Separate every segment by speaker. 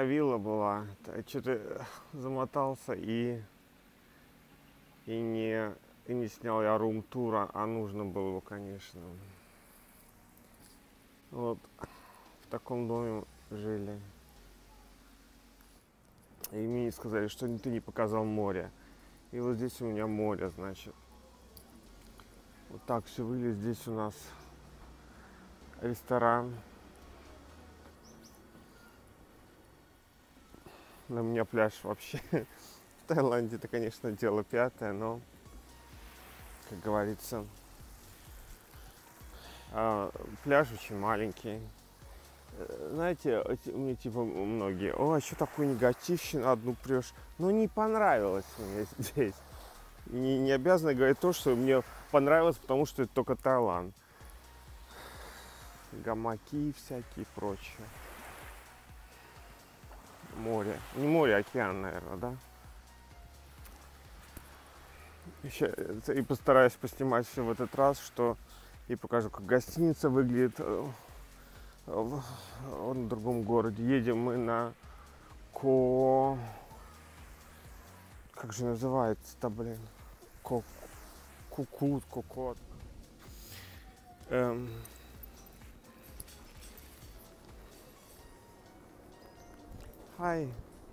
Speaker 1: такая вилла была. Что-то замотался и не, и не снял я рум-тура, а нужно было его, конечно. Вот в таком доме жили. И мне сказали, что ты не показал море. И вот здесь у меня море, значит. Вот так все выглядит. Здесь у нас ресторан. На меня пляж вообще. В Таиланде это, конечно, дело пятое, но, как говорится, пляж очень маленький. Знаете, мне типа многие, о, что такой негативщина, одну прешь. Но не понравилось мне здесь. Не обязаны говорить то, что мне понравилось, потому что это только Таиланд. Гамаки всякие прочее. Море. Не море, а океан, наверное, да? И постараюсь поснимать все в этот раз, что и покажу, как гостиница выглядит в другом городе. Едем мы на как же называется-то, блин? Кокот. Hi.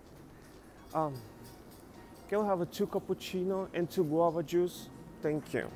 Speaker 1: Can we have a 2 cappuccino and 2 guava juice? Thank you.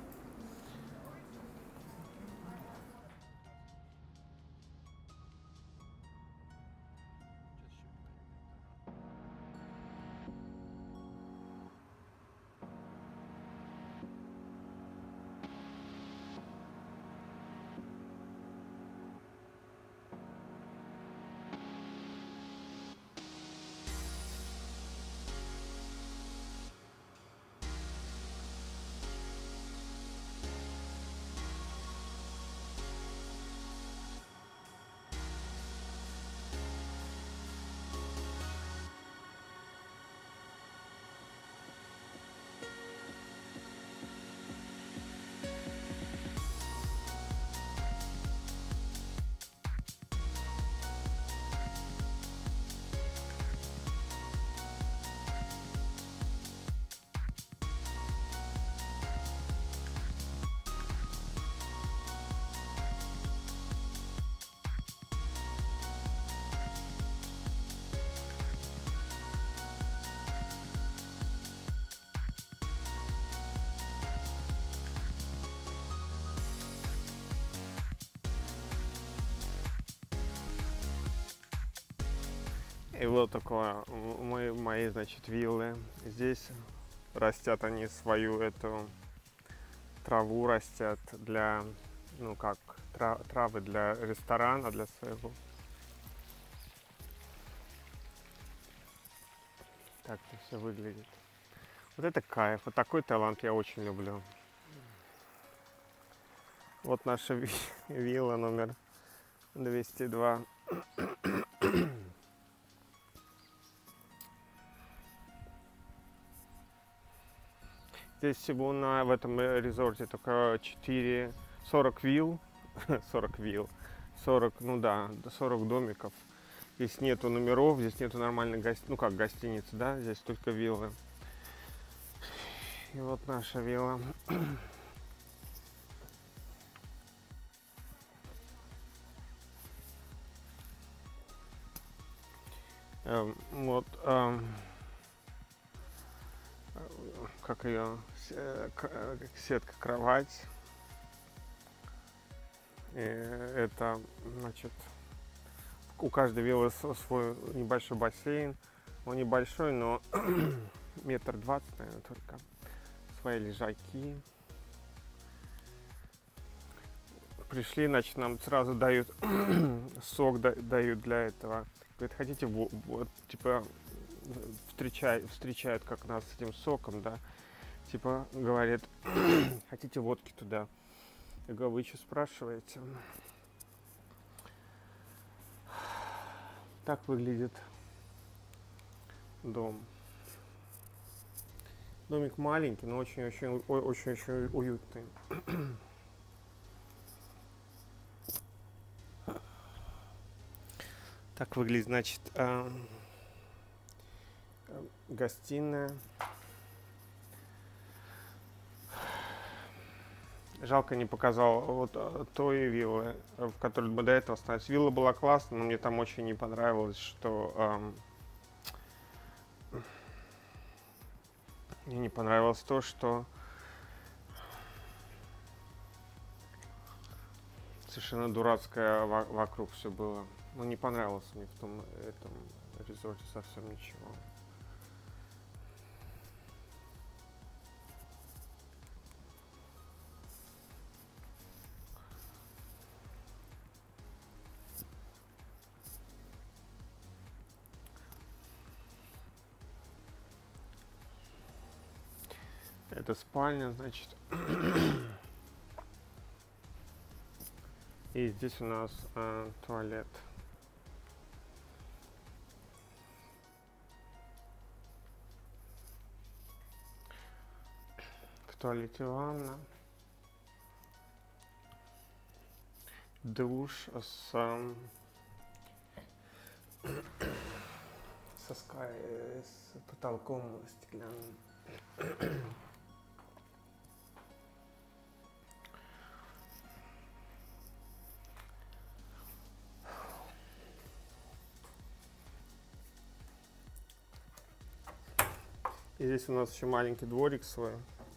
Speaker 1: И вот такое мои, значит, виллы. Здесь растят они свою эту траву, растят для, ну как, травы для ресторана, для своего. Так это все выглядит. Вот это кайф. Вот такой Таиланд я очень люблю. Вот наша вилла номер 202. Здесь всего в этом резорте только 40 вилл, 40 вилл, 40, ну да, 40 домиков. Здесь нету номеров, здесь нету нормальной ну как гостиницы, да, здесь только виллы. И вот наша вилла. Вот как ее сетка кровать. И это, значит, у каждой виллы свой небольшой бассейн. Он небольшой, но 1,20 м, наверное, только. Свои лежаки. Пришли, значит, нам сразу дают сок, дают для этого. Говорит, хотите, вот, типа, встречают как нас с этим соком, да. Типа, говорит, хотите водки туда. Я говорю, вы что спрашиваете? Так выглядит дом. Домик маленький, но очень-очень уютный. Так выглядит, значит, гостиная. Жалко, не показал вот той виллы, в которой мы до этого остались. Вилла была классная, но мне там очень не понравилось, что мне не понравилось то, что совершенно дурацкое вокруг все было. Ну, не понравилось мне в том этом резорте совсем ничего. Это спальня, значит. И здесь у нас туалет. В туалете ванна. Душ с потолком стеклянным. И здесь у нас еще маленький дворик свой.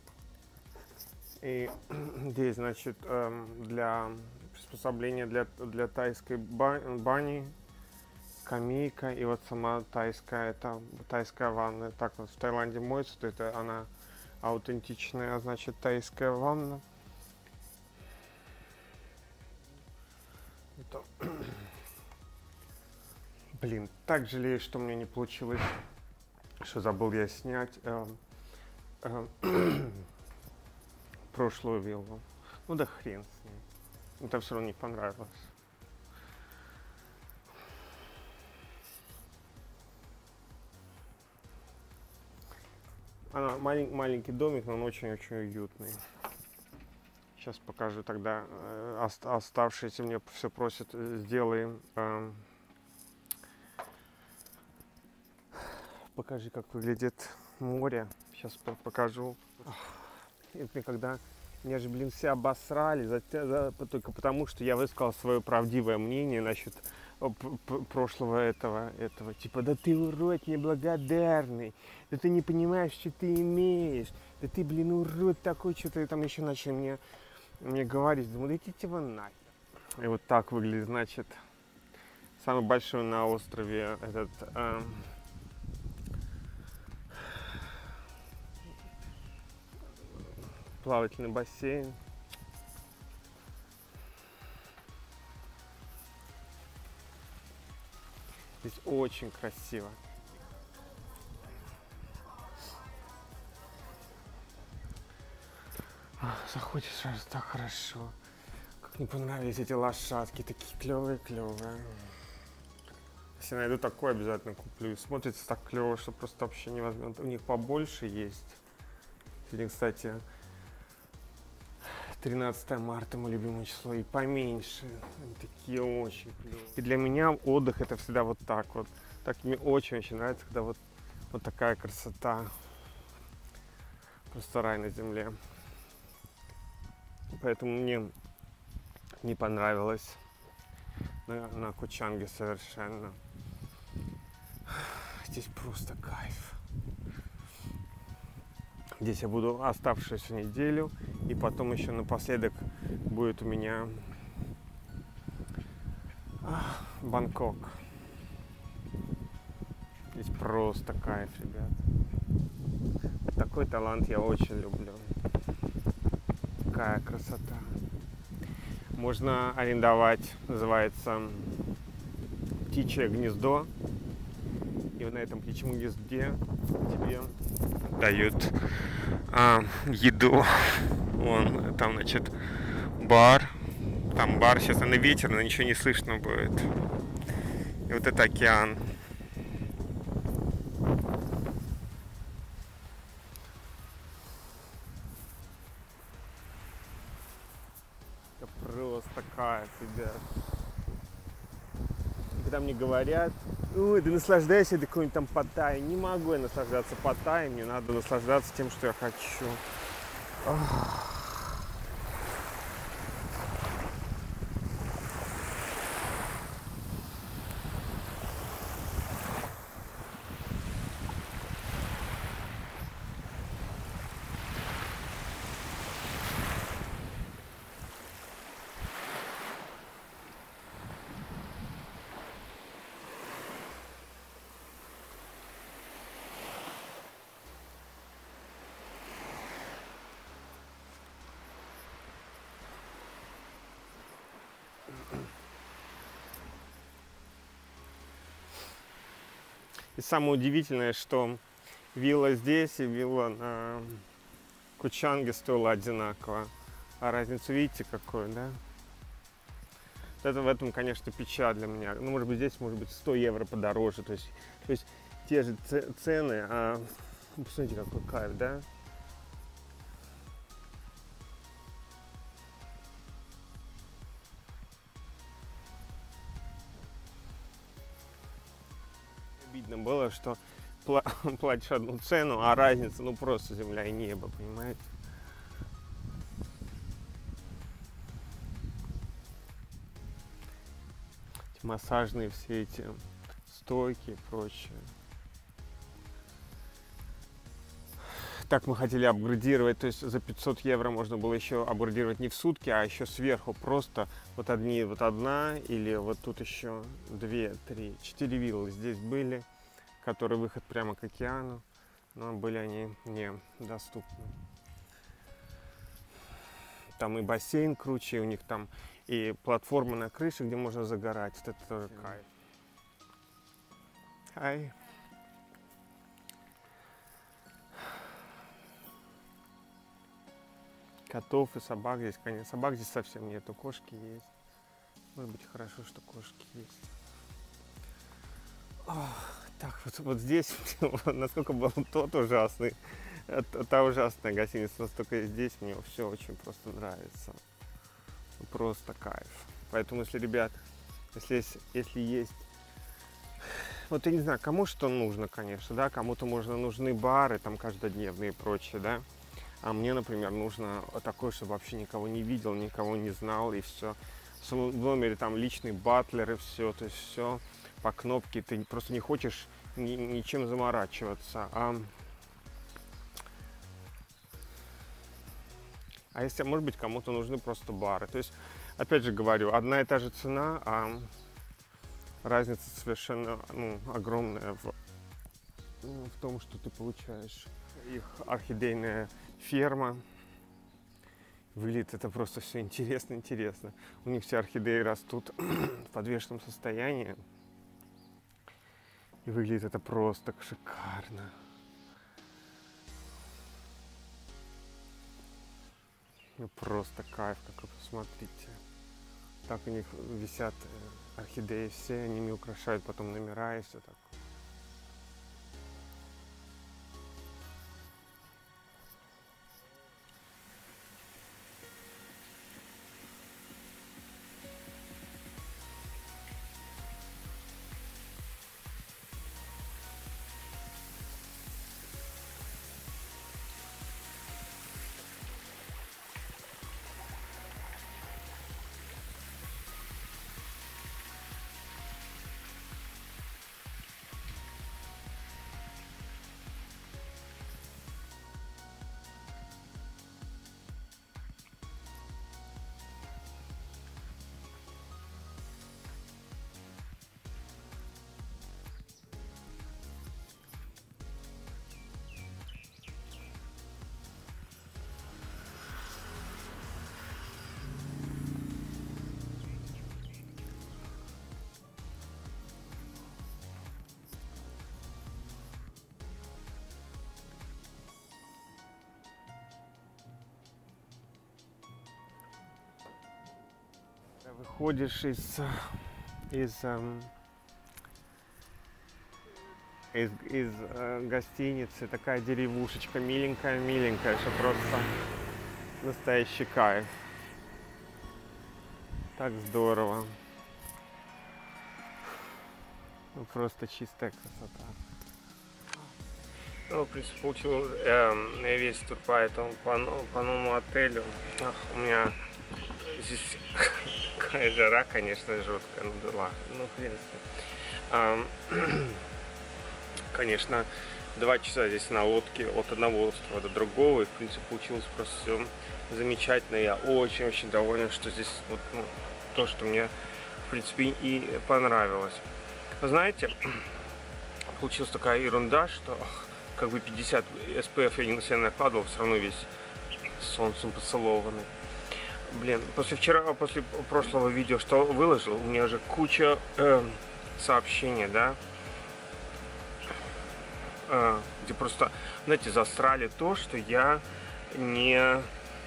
Speaker 1: И здесь, значит, для приспособления для тайской бани, скамейка и вот сама тайская ванна. Так вот в Таиланде моется, то это она аутентичная, значит, тайская ванна. Это... Блин, так жалею, что мне не получилось, что забыл я снять прошлую виллу. Ну да хрен с ней. Это все равно не понравилось. Она маленький домик, но он очень-очень уютный. Сейчас покажу тогда оставшиеся. Мне все просят, сделаем. Покажи, как выглядит море. Сейчас покажу. Это когда меня же, блин, все обосрали только потому, что я высказал свое правдивое мнение насчет прошлого этого. Типа, да ты урод неблагодарный, да ты не понимаешь, что ты имеешь, да ты, блин, урод такой, что-то там еще начали мне говорить. Думаю, да идите вы нахер. И вот так выглядит, значит, самый большой на острове этот... плавательный бассейн. Здесь очень красиво. Заходишь сразу, так хорошо. Как мне понравились эти лошадки, такие клевые. Если найду такой, обязательно куплю. И смотрится так клево, что просто вообще невозможно. У них побольше есть. Сегодня, кстати, 13 марта, мое любимое число, и поменьше. Они такие очень клевые. И для меня отдых это всегда вот так вот. Так мне очень-очень нравится, когда вот такая красота. Просто рай на земле. Поэтому мне не понравилось на Кочанге совершенно. Здесь просто кайф. Здесь я буду оставшуюся неделю, и потом еще напоследок будет у меня Бангкок. Здесь просто кайф, ребят. Такой Таиланд я очень люблю. Какая красота. Можно арендовать, называется, птичье гнездо. И на этом птичьем гнезде тебе дают еду. Вон, там, значит, бар. Там бар, сейчас на ветер, но ничего не слышно будет. И вот это океан. Это просто кайф, ребят. когда мне говорят, ой, да наслаждайся до какой-нибудь там Паттайи. Не могу я наслаждаться Паттайей, мне надо наслаждаться тем, что я хочу. И самое удивительное, что вилла здесь и вилла на Кучанге стоила одинаково. А разницу видите какую, да? Это в этом, конечно, печаль для меня. Ну, может быть, здесь, может быть, 100 евро подороже. То есть те же цены, а посмотрите, какой кайф, да? Обидно было, что платишь одну цену, а разница, ну, просто земля и небо, понимаете? Массажные все эти стойки и прочее. Так мы хотели апгрейдировать, то есть за 500 евро можно было еще апгрейдировать не в сутки, а еще сверху просто вот одна или вот тут еще 2, 3, 4 виллы здесь были, которые выход прямо к океану, но были они недоступны. Там и бассейн круче, у них там и платформа на крыше, где можно загорать. Вот это тоже кайф. Хай. Котов и собак здесь, конечно. Собак здесь совсем нету, кошки есть. Может быть, хорошо, что кошки есть. Так, вот здесь, насколько был тот ужасный, та ужасная гостиница, настолько здесь мне все очень просто нравится. Просто кайф. Поэтому, если, ребят, если есть... Вот я не знаю, кому что нужно, конечно, да, кому-то нужны бары, там, каждодневные и прочее, да. А мне, например, нужно такое, чтобы вообще никого не видел, никого не знал, и все. В номере там личный батлер, и все, то есть все по кнопке. Ты просто не хочешь ничем заморачиваться. А если, может быть, кому-то нужны просто бары. То есть, опять же говорю, одна и та же цена, а разница совершенно огромная в том, что ты получаешь. Их орхидейная ферма. Выглядит это просто все интересно. У них все орхидеи растут в подвешенном состоянии. И выглядит это просто шикарно. Ну, просто кайф, как вы посмотрите. Так у них висят орхидеи все, они ими украшают потом номера и все такое. Выходишь из гостиницы, такая деревушечка миленькая, что просто настоящий кайф. Так здорово. Ну, просто чистая красота.
Speaker 2: Ну, в принципе, получил весь тур по новому отелю. Ах, у меня здесь какая жара, конечно, жуткая, ну да ладно, ну хрен с ним. Конечно, 2 часа здесь на лодке от одного острова до другого, и, в принципе, получилось просто все замечательно. Я очень-очень доволен, что здесь вот, ну, то, что мне, в принципе, и понравилось. Вы знаете, получилась такая ерунда, что как бы 50 SPF я не на себя накладывал, все равно весь солнцем поцелованный. Блин, после прошлого видео, что выложил, у меня же куча сообщений, да, где просто, знаете, засрали то, что я не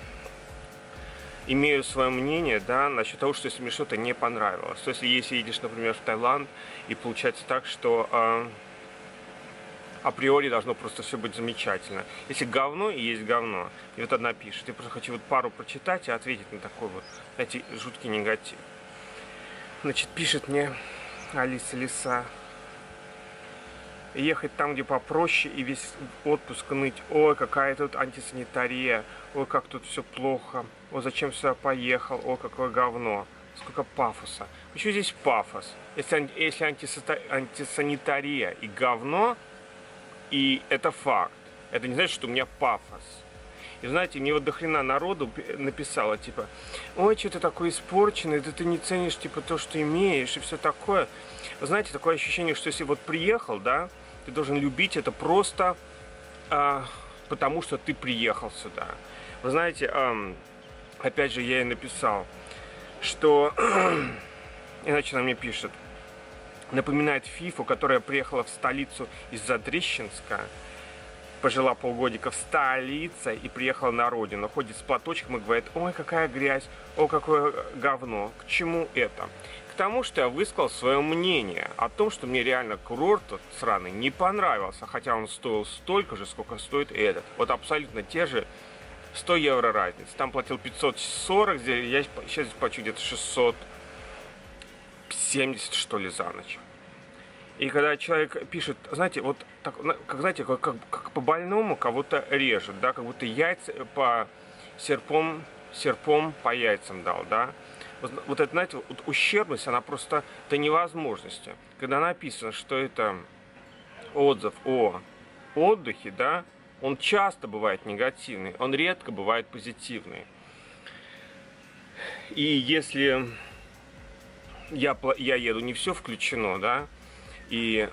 Speaker 2: имею свое мнение, да, насчет того, что если мне что-то не понравилось. То есть, если едешь, например, в Таиланд, и получается так, что априори должно просто все быть замечательно. Если говно, и есть говно. И вот одна пишет. Я просто хочу вот пару прочитать и ответить на такой вот, знаете, жуткий негатив. Значит, пишет мне Алиса Лиса. Ехать там, где попроще, и весь отпуск ныть. Ой, какая тут антисанитария. Ой, как тут все плохо. Ой, зачем сюда поехал. Ой, какое говно. Сколько пафоса. Почему здесь пафос? Если антисанитария и говно, и это факт. Это не значит, что у меня пафос. И знаете, мне вот до хрена народу написало, типа, ой, что ты такой испорченный, да ты не ценишь, типа, то, что имеешь, и все такое. Вы знаете, такое ощущение, что если вот приехал, да, ты должен любить это просто потому, что ты приехал сюда. Вы знаете, опять же, я ей написал, что, иначе она мне пишет, напоминает Фифу, которая приехала в столицу из Задрищенска, пожила полгодика в столице и приехала на родину. Ходит с платочком и говорит, ой, какая грязь, ой, какое говно. К чему это? К тому, что я высказал свое мнение о том, что мне реально курорт сраный не понравился, хотя он стоил столько же, сколько стоит этот. Вот абсолютно те же 100 евро разница. Там платил 540, я сейчас плачу где-то 670, что ли, за ночь. И когда человек пишет, знаете, вот так, как, знаете, как по больному кого-то режет, да, как будто яйца по серпом по яйцам дал, да. Вот это, знаете, вот ущербность, она просто до невозможности. Когда написано, что это отзыв о отдыхе, да, он часто бывает негативный, он редко бывает позитивный. И если я еду, не все включено, да, и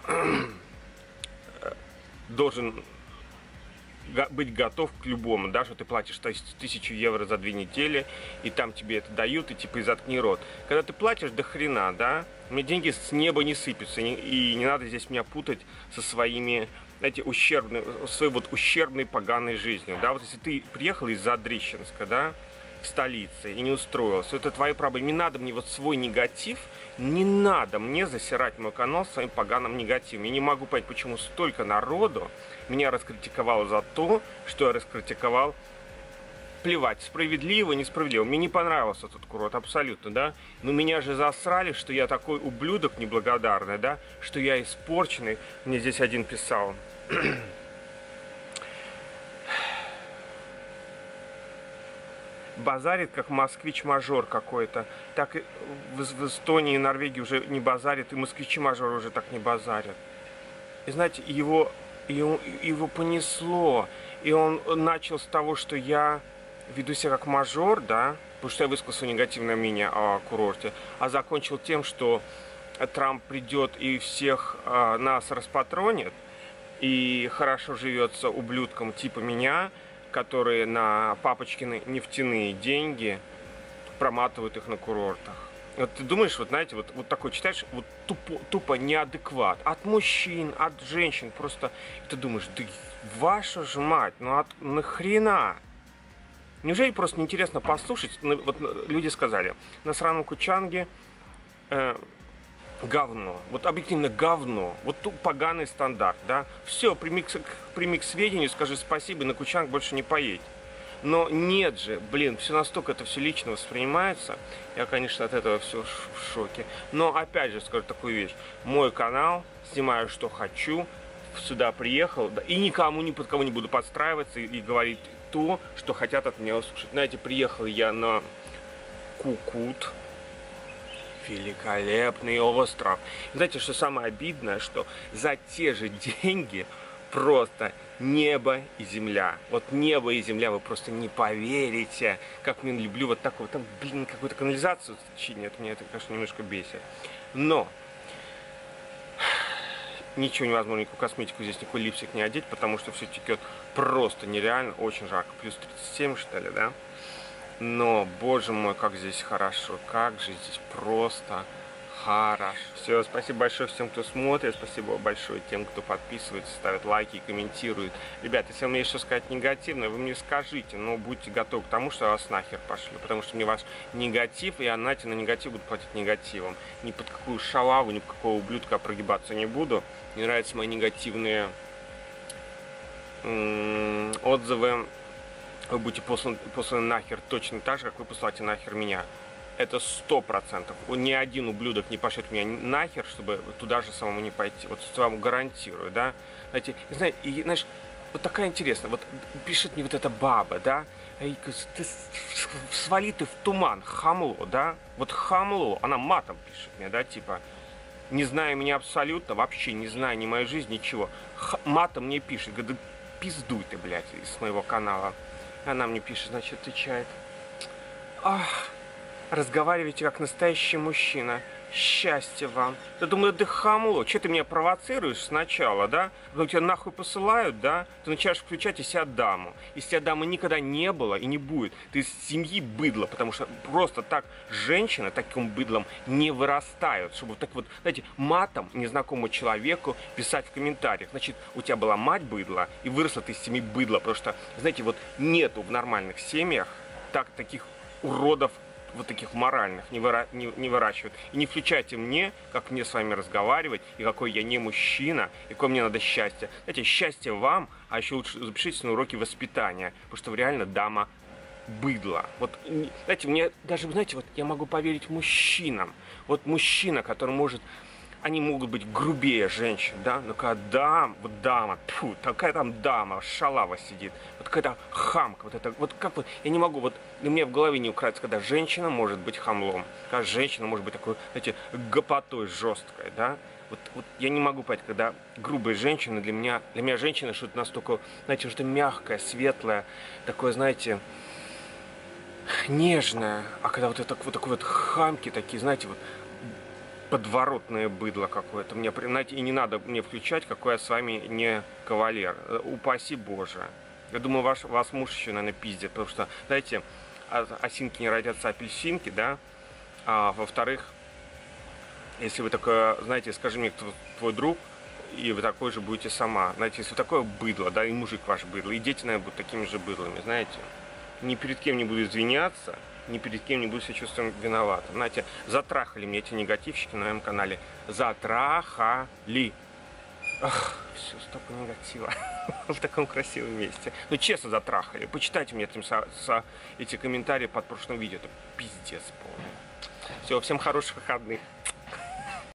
Speaker 2: должен быть готов к любому, да, что ты платишь 1000 евро за 2 недели, и там тебе это дают, и типа и заткни рот. Когда ты платишь до хрена, да, мне деньги с неба не сыпятся, и не надо здесь меня путать со своими, знаете, своей вот ущербной поганой жизнью, да, вот если ты приехал из Задрищенска, да, в столице и не устроился, это твоя проблема. Не надо мне вот свой негатив, не надо мне засирать мой канал своим поганым негативом. Я не могу понять, почему столько народу меня раскритиковало за то, что я раскритиковал. Плевать, справедливо, несправедливо. Мне не понравился этот курорт, абсолютно, да. Но меня же засрали, что я такой ублюдок неблагодарный, да, что я испорченный. Мне здесь один писал. Базарит, как москвич-мажор какой-то. Так и в Эстонии и Норвегии уже не базарит, и москвичи-мажор уже так не базарят. И знаете, его понесло. И он начал с того, что я веду себя как мажор, да, потому что я высказал свое негативное мнение о курорте, а закончил тем, что Трамп придет и всех нас распатронит, и хорошо живется ублюдкам типа меня, которые на папочкины нефтяные деньги проматывают их на курортах. Вот ты думаешь, вот знаете, вот такой читаешь, вот тупо неадекват. От мужчин, от женщин, просто ты думаешь, да ваша же мать, ну нахрена? Неужели просто неинтересно послушать? Вот люди сказали, на сраном Кучанге говно. Вот объективно говно. Вот тут поганый стандарт, да. Все, прими к сведению, скажи спасибо, и на Кучанг больше не поедь. Но нет же, блин, все настолько это все лично воспринимается. Я, конечно, от этого все в шоке. Но опять же скажу такую вещь. Мой канал, снимаю что хочу, сюда приехал, да, и никому, ни под кого не буду подстраиваться и говорить то, что хотят от меня услышать. Знаете, приехал я на Кукут. Великолепный остров. И знаете, что самое обидное, что за те же деньги просто небо и земля. Вот небо и земля, вы просто не поверите, как я люблю вот такой, там, блин, какую-то канализацию чинят, меня это, конечно, немножко бесит. Но ничего невозможно, никакую косметику здесь, никакой липстик не одеть, потому что все текет просто нереально, очень жарко. Плюс 37, что ли, да? Но, боже мой, как здесь хорошо, как же здесь просто хорошо. Все, спасибо большое всем, кто смотрит, спасибо большое тем, кто подписывается, ставит лайки и комментирует. Ребят, если вам есть что сказать негативное, вы мне скажите, но будьте готовы к тому, что я вас нахер пошлю, потому что мне ваш негатив, и я, знаете, на негатив буду платить негативом. Ни под какую шалаву, ни под какого ублюдка прогибаться не буду. Мне нравятся мои негативные отзывы. Вы будете посланы нахер точно так же, как вы посылаете нахер меня. Это 100%. Ни один ублюдок не пошлет меня нахер, чтобы туда же самому не пойти. Вот вам гарантирую, да. Знаете, знаешь, вот такая интересная, вот пишет мне вот эта баба, да. Ты свали ты в туман, хамло, да. Вот хамло, она матом пишет мне, да, типа, не зная меня абсолютно, вообще не зная ни моей жизни, ничего. Матом мне пишет, говорит, да пиздуй ты, блядь, из моего канала. Она мне пишет, значит, отвечает. Ах, разговаривайте как настоящий мужчина. Счастья вам. Я думаю, да хамло, что ты меня провоцируешь сначала, да? Потом тебя нахуй посылают, да? Ты начинаешь включать из себя даму. Из себя дамы никогда не было и не будет. Ты из семьи быдло, потому что просто так женщины таким быдлом не вырастают. Чтобы вот так вот, знаете, матом незнакомому человеку писать в комментариях. Значит, у тебя была мать быдла, и выросла ты из семьи быдла. Потому что, знаете, вот нету в нормальных семьях таких уродов, вот таких моральных не выращивают. И не включайте мне, как мне с вами разговаривать, и какой я не мужчина, и какое мне надо счастье. Знаете, счастье вам, а еще лучше запишитесь на уроки воспитания, потому что вы реально дама быдло. Вот, знаете, мне даже, знаете, вот я могу поверить мужчинам. Вот мужчина, который может... Они могут быть грубее женщин, да? Но когда вот дама, тьфу, такая там дама, шалава сидит, вот какая-то хамка, вот это, вот как вот, я не могу, вот, у меня в голове не укрывается, когда женщина может быть хамлом, когда женщина может быть такой, знаете, гопотой жесткой, да? Вот я не могу понять, когда грубые женщины, для меня женщина что-то настолько, знаете, что-то мягкое, светлое, такое, знаете, нежное, а когда вот это вот такой вот хамки такие, знаете, вот, подворотное быдло какое-то. Мне, знаете, и не надо мне включать, какой я с вами не кавалер. Упаси Боже. Я думаю, вас муж еще, наверное, пиздит, потому что, знаете, осинки не родятся апельсинки, да? А во-вторых, если вы такое, знаете, скажи мне, кто твой друг, и вы такой же будете сама. Знаете, если вы такое быдло, да, и мужик ваш быдло, и дети, наверное, будут такими же быдлами, знаете. Ни перед кем не буду извиняться, ни перед кем не буду себя чувствовать виноватым. Знаете, затрахали мне эти негативщики на моем канале. Затрахали. Ах, все, столько негатива в таком красивом месте. Ну, честно, затрахали. Почитайте мне эти комментарии под прошлым видео. Это пиздец полный. Все, всем хороших выходных.